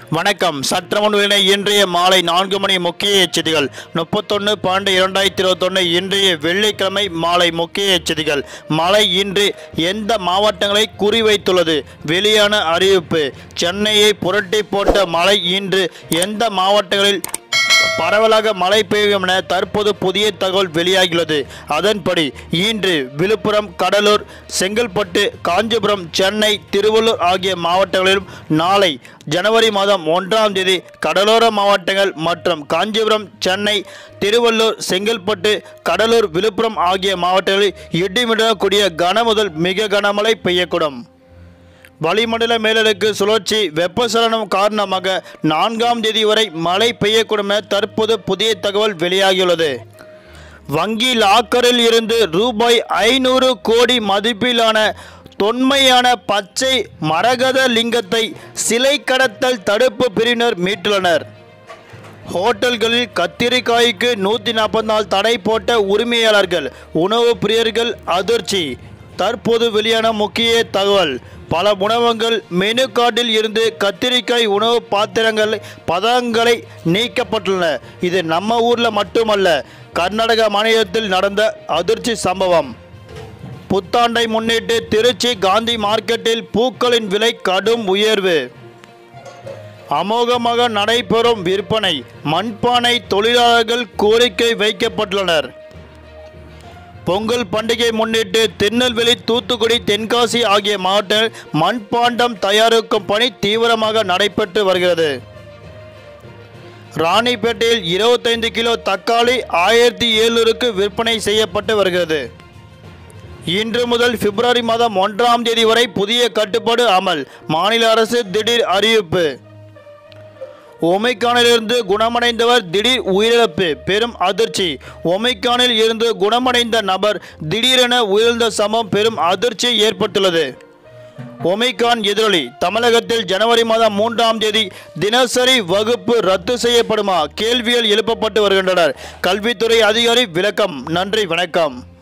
வணக்கம். சற்றமுன் இன்றைய மாலை 4 மணி முக்கிய செய்திகள். 31/12/2021 இன்றைய வெள்ளிக்கிழமை மாலை முக்கிய செய்திகள். மழை இன்று எந்த மாவட்டங்களை குறிவைத்துள்ளது? வெளியான அறிவிப்பு. சென்னையை புரட்டி போட்ட மழை இன்று எந்த மாவட்டங்களில் பரவலாக மழை பெய்யும் என தற்போது புதிய தகவல் வெளியாகியுள்ளது. அதன்படி இன்று விழுப்புரம், கடலூர், செங்கல்பட்டு, காஞ்சிபுரம், சென்னை, திருவள்ளூர் ஆகிய மாவட்டங்களிலும் நாளை ஜனவரி மாதம் 1ஆம் தேதி கடலோர மாவட்டங்கள் மற்றும் காஞ்சிபுரம், சென்னை, திருவள்ளூர், செங்கல்பட்டு, கடலூர், விழுப்புரம் ஆகிய மாவட்டங்களில் இடிமிடக்கூடிய கன முதல் மிக கனமழை பெய்யக்கூடும். வளிமண்டல மேலடுக்கு சுழற்சி வெப்பசலனம் காரணமாக 4ஆம் தேதி வரை மழை பெய்யக்கூடும் என தற்போது புதிய தகவல் வெளியாகியுள்ளது. வங்கி லாக்கரில் இருந்து ரூபாய் 500 கோடி மதிப்பிலான தொன்மையான பச்சை மரகத லிங்கத்தை சிலை கடத்தல் தடுப்பு பிரிவினர் மீட்டுள்ளனர். ஹோட்டல்களில் கத்திரிக்காய்க்கு 144 தடை போட்ட உரிமையாளர்கள், உணவு பிரியர்கள் அதிர்ச்சி. தற்போது வெளியான முக்கிய தகவல். பல உணவகங்கள் மெனு கார்டில் இருந்து கத்திரிக்காய் உணவு பதங்களை நீக்கப்பட்டுள்ளன. இது நம்ம ஊரில் மட்டுமல்ல, கர்நாடக மாநிலத்தில் நடந்த அதிர்ச்சி சம்பவம். புத்தாண்டை முன்னிட்டு திருச்சி காந்தி மார்க்கெட்டில் பூக்களின் விலை கடும் உயர்வு. அமோகமாக நடைபெறும் விற்பனை. மண்பானை தொழிலாளர்கள் கோரிக்கை வைக்கப்பட்டுள்ளனர். பொங்கல் பண்டிகை முன்னிட்டு திருநெல்வேலி, தூத்துக்குடி, தென்காசி ஆகிய மாவட்டங்களில் மண்பாண்டம் தயாரிக்கும் பணி தீவிரமாக நடைபெற்று வருகிறது. ராணிப்பேட்டையில் 25 கிலோ தக்காளி 1700க்கு விற்பனை செய்யப்பட்டு வருகிறது. இன்று முதல் பிப்ரவரி மாதம் 1ஆம் தேதி வரை புதிய கட்டுப்பாடு அமல். மாநில அரசு திடீர் அறிவிப்பு. ஒமைக்கானிலிருந்து குணமடைந்தவர் திடீர் உயிரிழப்பு, பெரும் அதிர்ச்சி. ஒமைக்கானில் இருந்து குணமடைந்த நபர் திடீரென உயிரிழந்த சம்பவம் பெரும் அதிர்ச்சியை ஏற்பட்டுள்ளது. ஒமைக்கான் எதிரொலி. தமிழகத்தில் ஜனவரி மாதம் 3ஆம் தேதி தினசரி வகுப்பு ரத்து செய்யப்படுமா? கேள்விகள் எழுப்பப்பட்டு வருகின்றனர். கல்வித்துறை அதிகாரி விளக்கம். நன்றி, வணக்கம்.